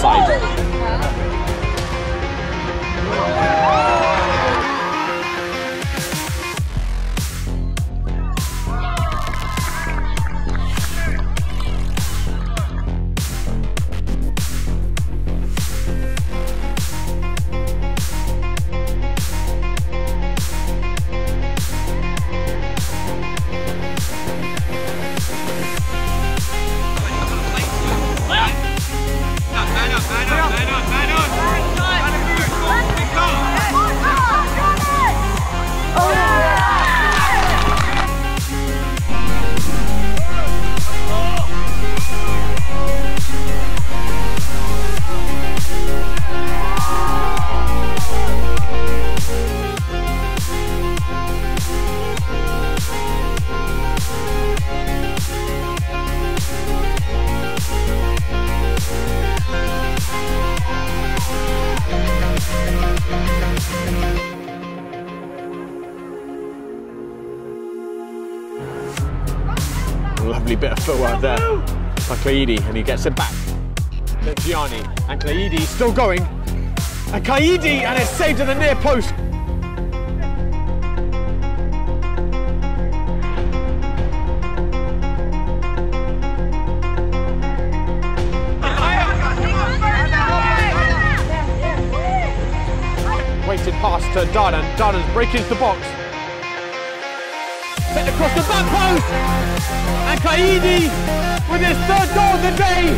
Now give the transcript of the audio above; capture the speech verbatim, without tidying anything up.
side. Lovely bit of footwork there by Klaidi, and he gets it back. Look, Gianni, and Klaidi still going. And Klaidi, and it's saved to the near post. Weighted pass to Dardan. Dardan's breaking into the box. Sent across the back post. And Klaidi with his third goal of the day.